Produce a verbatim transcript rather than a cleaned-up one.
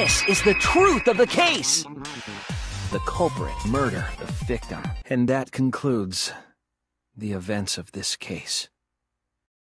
This is the truth of the case. The culprit murder the victim. And that concludes the events of this case.